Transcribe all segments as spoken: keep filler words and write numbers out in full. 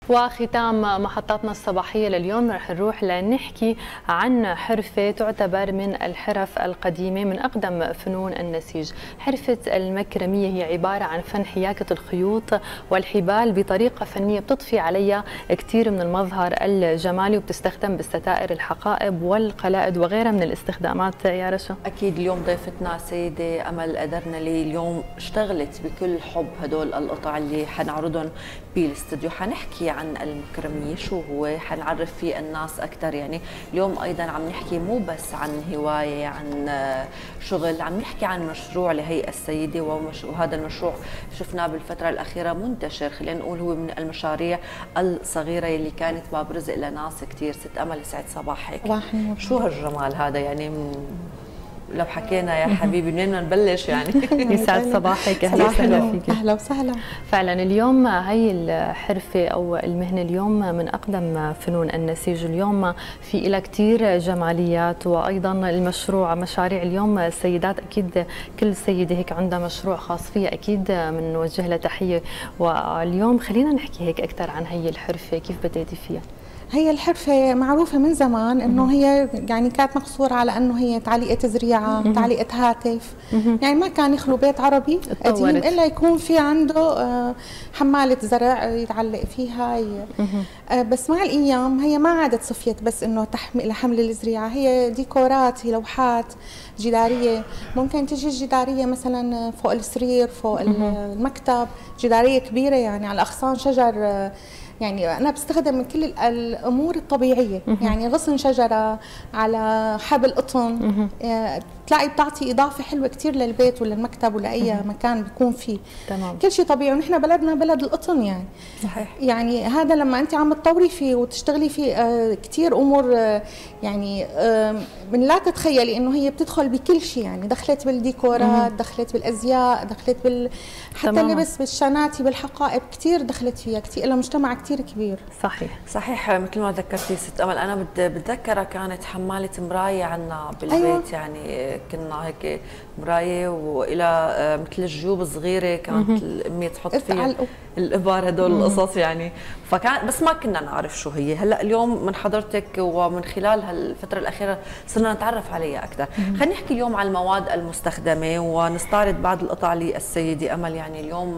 وختام محطتنا الصباحية لليوم رح نروح لنحكي عن حرفة تعتبر من الحرف القديمة من أقدم فنون النسيج. حرفة المكرمية هي عبارة عن فن حياكة الخيوط والحبال بطريقة فنية بتضفي عليها كثير من المظهر الجمالي، وبتستخدم بالستائر الحقائب والقلائد وغيرها من الاستخدامات. يا رشا، أكيد اليوم ضيفتنا سيدة أمل قدرنلي اليوم اشتغلت بكل حب هدول القطع اللي حنعرضهم بالاستوديو. حنحكي عن المكرمية شو هو، حنعرف فيه الناس أكثر. يعني اليوم أيضا عم نحكي مو بس عن هواية، عن شغل، عم نحكي عن مشروع لهي السيدة، وهذا المشروع شفناه بالفترة الأخيرة منتشر، خلينا نقول هو من المشاريع الصغيرة اللي كانت باب رزق لناس كثير. ست أمل يسعد صباحك. شو هالجمال هذا؟ يعني لو حكينا يا حبيبي منين بدنا نبلش يعني؟ يسعد صباحك، اهلا وسهلا فيك. اهلا وسهلا. فعلا اليوم هي الحرفه او المهنه اليوم من اقدم فنون النسيج. اليوم في لها كثير جماليات، وايضا المشروع مشاريع اليوم السيدات اكيد كل سيده هيك عندها مشروع خاص فيها، اكيد بنوجه لها تحيه. واليوم خلينا نحكي هيك اكثر عن هي الحرفه، كيف بديتي فيها؟ هي الحرفة معروفة من زمان انه هي يعني كانت مقصورة على انه هي تعليقة زريعة، تعليقة هاتف، يعني ما كان يخلو بيت عربي قديم الا يكون في عنده حمالة زرع يتعلق فيها. بس مع الايام هي ما عادت صفيت بس انه تحمل حمل الزريعة، هي ديكورات، هي لوحات جدارية. ممكن تجي الجدارية مثلا فوق السرير، فوق المكتب، جدارية كبيرة يعني على اغصان شجر. يعني أنا بستخدم من كل الأمور الطبيعية، يعني غصن شجرة على حبل قطن، تلاقي بتعطي إضافة حلوة كثير للبيت ولا المكتب ولا أي مكان بيكون فيه. تمام. كل شيء طبيعي، ونحن بلدنا بلد القطن يعني. صحيح. يعني هذا لما أنت عم تطوري فيه وتشتغلي فيه آه كثير أمور، آه يعني آه من لا تتخيلي إنه هي بتدخل بكل شيء، يعني دخلت بالديكورات، دخلت بالأزياء، دخلت بال حتى تمام. اللبس، بالشناتي، بالحقائب، كثير دخلت فيها، كثير لها مجتمع كثير كبير. صحيح صحيح. مثل ما ذكرتي ست امل، انا بتذكرها كانت حماله مرايه عندنا بالبيت. أيوة. يعني كنا هيك مرايه والى مثل الجيوب صغيره كانت امي تحط فيها الابار هدول القصص يعني. فكان بس ما كنا نعرف شو هي. هلا اليوم من حضرتك ومن خلال هالفتره الاخيره صرنا نتعرف عليها اكثر. خلينا نحكي اليوم عن المواد المستخدمه ونستعرض بعض القطع للسيده امل. يعني اليوم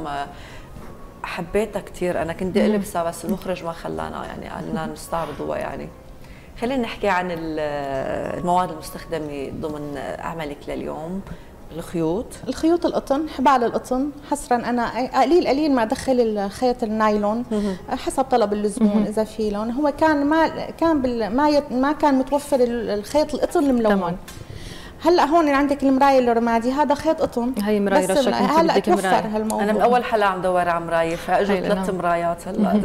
حبيتها كثير، انا كنت البسها بس المخرج ما خلانا، يعني قالنا نستعرضوها. يعني خلينا نحكي عن المواد المستخدمه ضمن عملك لليوم. الخيوط الخيوط القطن، حبال القطن، حصرا انا قليل قليل ما ادخل الخيط النايلون حسب طلب اللزوم اذا في لون. هو كان ما كان بال ما ما كان متوفر الخيط القطن الملون. تمام. هلا هون عندك المرايه الرمادي، هذا خيط قطن. هي مرايه رشا، هلا توفر هالموضوع. انا من اول حلقه عم دور على مرايه فاجوا ثلاث مرايات هلا.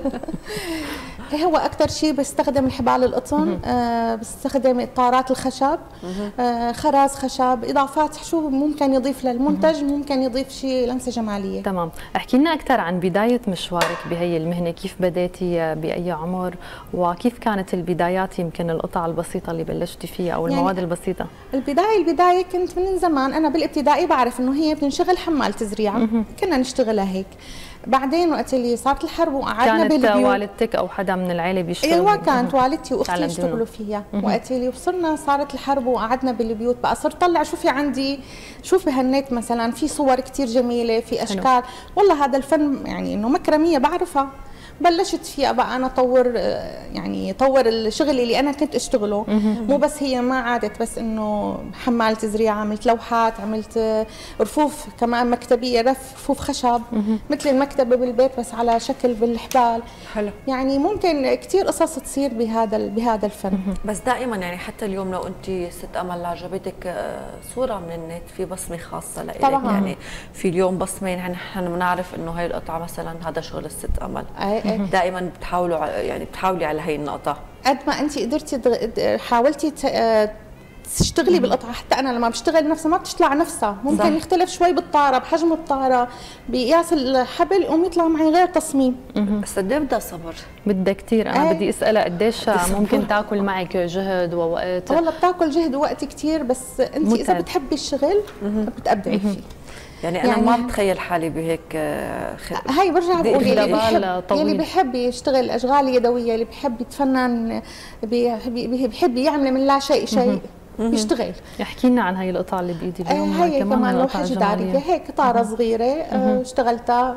هو اكثر شيء بستخدم الحبال القطن، آه بستخدم اطارات الخشب، آه خرز خشب، اضافات شو ممكن يضيف للمنتج، ممكن يضيف شيء لمسه جماليه. تمام. احكي لنا اكثر عن بدايه مشوارك بهي المهنه، كيف بديتي، باي عمر، وكيف كانت البدايات، يمكن القطع البسيطه اللي بلشتي فيها او المواد يعني البسيطه؟ البدايه البدايه كنت من زمان انا بالابتدائي بعرف انه هي بتنشغل حمالة زريعه، كنا نشتغلها هيك. بعدين وقت اللي صارت الحرب وقعدنا بالبيوت. كانت والدتك او حدا من العيله بيشتغل؟ ايوه كانت والدتي واختي يشتغلوا فيها. وقت اللي وصلنا صارت الحرب وقعدنا بالبيوت، بقى صرت طلع شوفي عندي، شوفي هالنت مثلا في صور كثير جميله، في اشكال. حلو. والله هذا الفن يعني انه مكرميه بعرفها، بلشت فيها بقى انا اطور، يعني طور الشغل اللي انا كنت اشتغله. مو بس هي ما عادت بس انه حمالة زريعه، عملت لوحات، عملت رفوف كمان مكتبيه، رف رفوف خشب مثل المكتبه بالبيت بس على شكل بالحبال. حلو. يعني ممكن كثير قصص تصير بهذا بهذا الفن. بس دائما يعني حتى اليوم لو انت ست امل عجبتك صوره من النت في بصمه خاصه لك. طبعا. يعني في اليوم بصمه، يعني نحن بنعرف انه هي القطعه مثلا هذا شغل الست امل. أي دائما بتحاولوا يعني بتحاولي على هي النقطه. قد ما انت قدرتي حاولتي تشتغلي بالقطعه، حتى انا لما بشتغل نفسها ما بتطلع نفسها، ممكن صح. يختلف شوي بالطاره، بحجم الطاره، بقياس الحبل، يقوم يطلع معي غير تصميم. بس قد ايه بدها صبر؟ بدها كثير. انا بدي اسالها قديش ممكن تاكل معك جهد ووقت؟ والله بتاكل جهد ووقت كثير، بس انت اذا بتحبي الشغل بتبدعي فيه. يعني انا يعني ما بتخيل حالي بهيك خ... هاي برجع بقول اللي بيحب اللي بيحب يشتغل اشغال يدويه، اللي بيحب يتفنن، بيحب يعمل من لا شيء شيء بيشتغل. احكي لنا عن هاي القطعه اللي بايدي اليوم. هي كمان, كمان لوحه جداريه، هيك قطعه صغيره اشتغلتها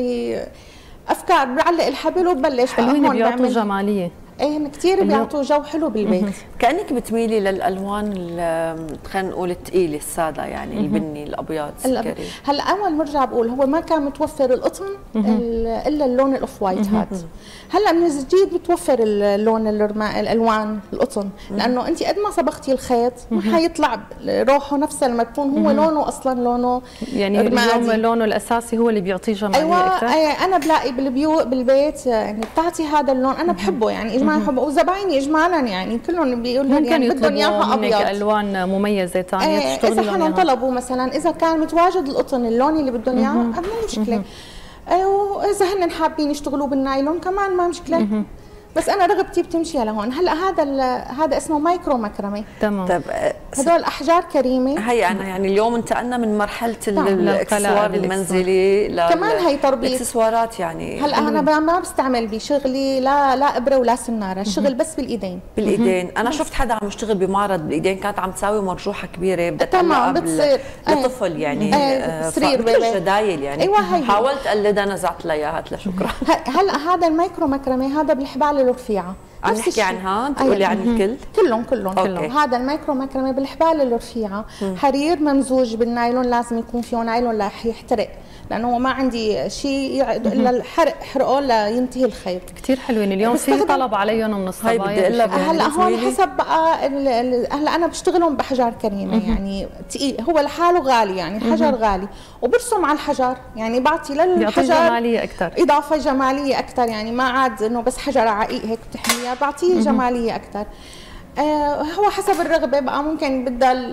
بافكار، بعلق الحبل وببلش. حلوين، بيعطوا جماليه. ايه كثير بيعطوا جو حلو بالبيت. كانك بتميلي للالوان خلينا نقول الثقيله الساده، يعني البني الابيض السكري. هلا اول برجع بقول هو ما كان متوفر القطن الا اللون الاوف وايت هاد. هلا من الجديد بتوفر اللون الالوان القطن، لانه انت قد ما صبغتي الخيط ما حيطلع روحه نفسه لما تكون هو لونه اصلا لونه يعني اليوم لونه الاساسي هو اللي بيعطيه جماليه أيوة اكثر. ايوه انا بلاقي بالبيوت بالبيت يعني بتعطي هذا اللون، انا بحبه يعني اجمالا بحبه، وزبايني اجمالا يعني كلهم بيقولوا يعني بدهم اياها ابيض. الوان مميزه ثانيه تشتغلي اذا حنان طلبوا مثلا اذا كان متواجد القطن اللون اللي بدهم اياه مو مشكله، واذا هن حابين يشتغلوا بالنايلون كمان ما مشكله. بس انا رغبتي بتمشي لهون. هلا هذا هذا اسمه مايكرو مكرمه. تمام. طيب هدول احجار كريمه. هي انا يعني اليوم انتقلنا من مرحله الاكسسوار المنزلي ل كمان هي تربيط الاكسسوارات. يعني هلا انا ما بستعمل بشغلي لا لا ابره ولا سناره، الشغل بس بالايدين. بالايدين. انا شفت حدا عم يشتغل بمعرض بالايدين، كانت عم تساوي مرجوحه كبيره بدها تمام بتصير لطفل يعني سرير جدايل يعني. أيوة هي. حاولت اقلدها نزعت لها اياها هات شكرا. هلا هذا المايكرو مكرمه هذا بالحبال الرفيعه. عم نحكي عن تقولي عن الكل؟ كلهم كلهم كلهم. هذا المايكرو مكرمه بالحبال الرفيعه، حرير ممزوج بالنايلون، لازم يكون فيه نايلون لا يحترق، لانه ما عندي شيء الا الحرق حرقه لينتهي الخيط. كثير حلوين اليوم، في طلب عليهم من الصبايا. هلا هون حسب بقى هلا انا بشتغلهم باحجار كريمه يعني ثقيل، هو لحاله غالي يعني الحجر غالي، وبرسم على الحجر يعني بعطي للحجر جماليه اكثر، اضافه جماليه اكثر، يعني ما عاد انه بس حجر عقيق هيك بتحميها، بعطيه جماليه اكثر. آه هو حسب الرغبه بقى، ممكن بدها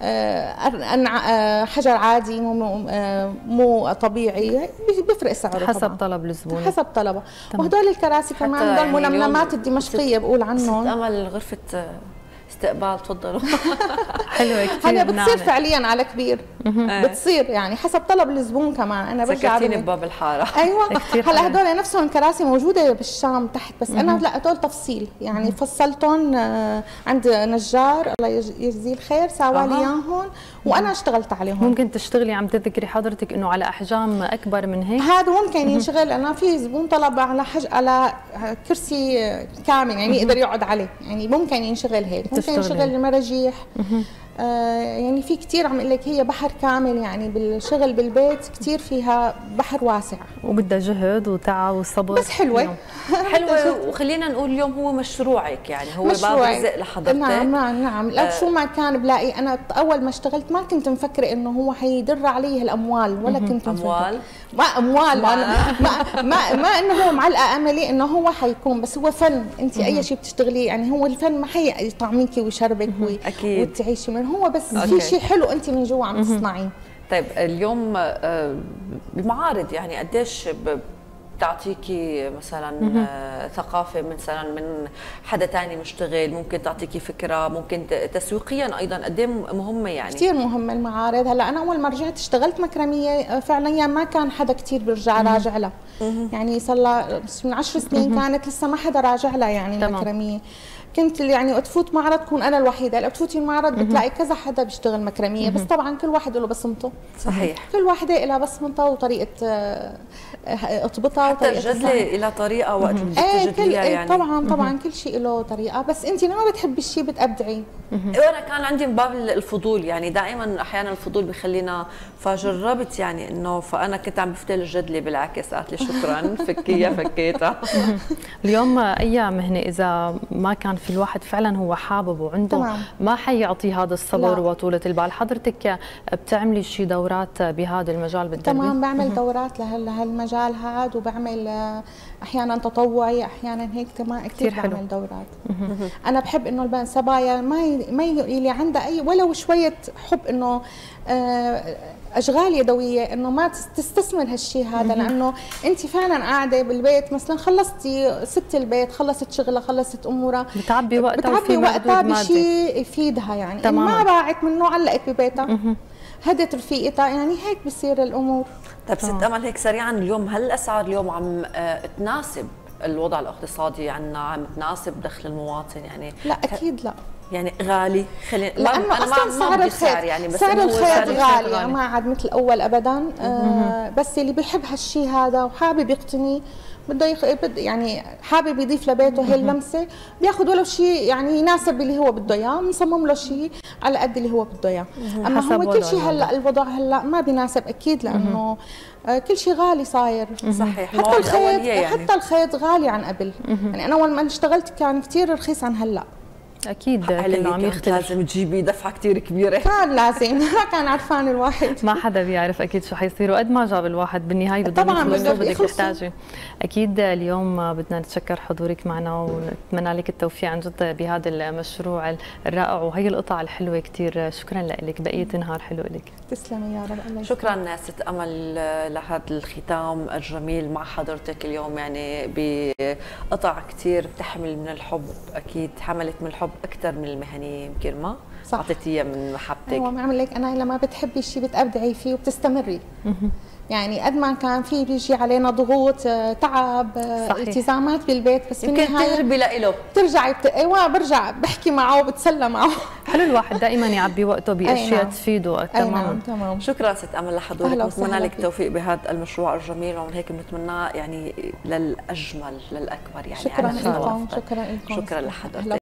آه حجر عادي مو آه مو طبيعي، بيفرق سعره حسب طبعا. طلب الزبون، حسب طلبه. وهدول الكراسي كمان هدول يعني المنمنمات الدمشقيه بقول عنهم. امل غرفه استقبال تفضلوا. حلوه كثير. هلا بتصير فعليا على كبير، بتصير يعني حسب طلب الزبون كمان. انا برجع سكتيني بباب الحاره. ايوه هلا هدول نفسهم كراسي موجوده بالشام تحت، بس انا لا هدول تفصيل يعني فصلتهم عند نجار الله يجزيه الخير ساوى لي اياهم وانا اشتغلت عليهم. ممكن تشتغلي عم تذكري حضرتك انه على احجام اكبر من هيك؟ هذا ممكن ينشغل. انا في زبون طلب على حج على كرسي كامل يعني يقدر يقعد عليه، يعني ممكن ينشغل هيك، ممكن ينشغل المراجيح. آه يعني في كثير عم اقول لك هي بحر كامل يعني بالشغل بالبيت، كثير فيها بحر واسع وبدها جهد وتعب وصبر، بس حلوه حلوه. وخلينا نقول اليوم هو مشروعك يعني، هو باب رزق لحضرتك. نعم نعم نعم. لا آه شو ما كان بلاقي انا اول ما اشتغلت ما كنت مفكره انه هو حيدر علي الاموال، ولا كنت اموال ما اموال ما ما ما, ما انه هو معلقه املي انه هو حيكون، بس هو فن. انت اي شيء بتشتغليه يعني هو الفن ما حيطعميكي ويشربك وتعيشي من هو، بس في شيء حلو انت من جوا عم تصنعيه. طيب اليوم بمعارض يعني قديش بتعطيكي مثلا ثقافه مثلا من حدا ثاني مشتغل، ممكن تعطيكي فكره، ممكن تسويقيا ايضا قد ايه مهمه يعني؟ كثير مهمه المعارض. هلا انا اول ما رجعت اشتغلت مكرميه فعليا ما كان حدا كثير بيرجع راجع لها، يعني صار لها من عشر سنين كانت لسه ما حدا راجع لها يعني المكرميه. كنت يعني تفوت معرض كون انا الوحيده، هلا بتفوتي المعرض بتلاقي كذا حدا بيشتغل مكرميه، بس طبعا كل واحد له بصمته. صحيح. كل واحده لها بصمتها وطريقه اطبطها وطريقه الجدله لها طريقه وقت بدك تجدليها يعني. طبعا طبعا كل شيء له طريقه، بس انت لما بتحبي الشيء بتبدعي. وانا كان عندي من باب الفضول يعني، دائما احيانا الفضول بخلينا، فجربت يعني انه فانا كنت عم بفتل الجدله بالعكس، قالت لي شكرا فكيها فكيتها. اليوم اي مهنه اذا ما كان في الواحد فعلا هو حابب وعنده طبعا. ما حيعطي هذا الصبر لا. وطولة البال. حضرتك بتعملي شي دورات بهذا المجال بالتربية؟ تمام بعمل دورات لهالمجال هذا، وبعمل احيانا تطوعي احيانا هيك كمان كثير بعمل دورات. انا بحب انه الصبايا ما ما اللي عندها اي ولو شويه حب انه اشغال يدويه، انه ما تستثمر هالشيء هذا، لانه انت فعلا قاعده بالبيت مثلا خلصتي ست البيت، خلصت شغلها خلصت امورها، بتعبي وقتها بتعبي وقتها بشيء يفيدها يعني. تمام. ما باعت منه علقت ببيتها هدت رفيقتها، يعني هيك بصير الامور. طيب ست امل، هيك سريعا، اليوم هل الاسعار اليوم عم تناسب الوضع الاقتصادي عنا، عم تناسب دخل المواطن يعني؟ لا اكيد لا، يعني غالي. خلينا لانه اصلا سعر الخيط يعني، بس سعر الخيط غالي, غالي. ما عاد مثل اول ابدا. آه بس اللي بيحب هالشيء هذا وحابب يقتني، بده يخ... بد يعني حابب يضيف لبيته هي اللمسه، بياخذ ولو شيء يعني يناسب اللي هو بده اياه، بنصمم له شيء على قد اللي هو بده اياه. اما هو كل شيء هلا الوضع هلا ما بيناسب اكيد، لانه آه كل شيء غالي صاير. صحيح. حتى الخيط يعني. حتى الخيط غالي عن قبل. يعني انا اول ما اشتغلت كان كثير رخيص عن هلا. اكيد كله عم يختلف. لازم تجيبي دفعه كثير كبيره. كان لازم، ما كان عرفان الواحد. ما حدا بيعرف اكيد شو حيصير، وقد ما جاب الواحد بالنهايه بده طبعا بدك تحتاجي. اكيد اليوم بدنا نتشكر حضورك معنا ونتمنى لك التوفيق عن جد بهذا المشروع الرائع وهي القطع الحلوه كثير. شكرا لك، بقيه نهار حلو لك. تسلمي يا رب. الله شكرا ست امل لهذا الختام الجميل مع حضرتك اليوم، يعني بقطع كثير بتحمل من الحب، اكيد حملت من الحب اكثر من المهنيه، يمكن ما اعطيتيها من محبتك. ايوه، ما عمل لك انا لما بتحبي شيء بتبدعي فيه وبتستمري. يعني قد ما كان في بيجي علينا ضغوط، تعب، صحيح. التزامات بالبيت، بس يمكن تهربي له بترجعي بت... ايوه برجع بحكي معه وبتسلى معه. حلو الواحد دائما يعبي وقته باشياء تفيده. تماما تمام. شكرا ست امل لحضورك، بتمنى لك التوفيق بهذا المشروع الجميل، ومن هيك بنتمناه يعني للاجمل للاكبر يعني. شكرا لكم. شكرا لكم. شكرا لحضرتك.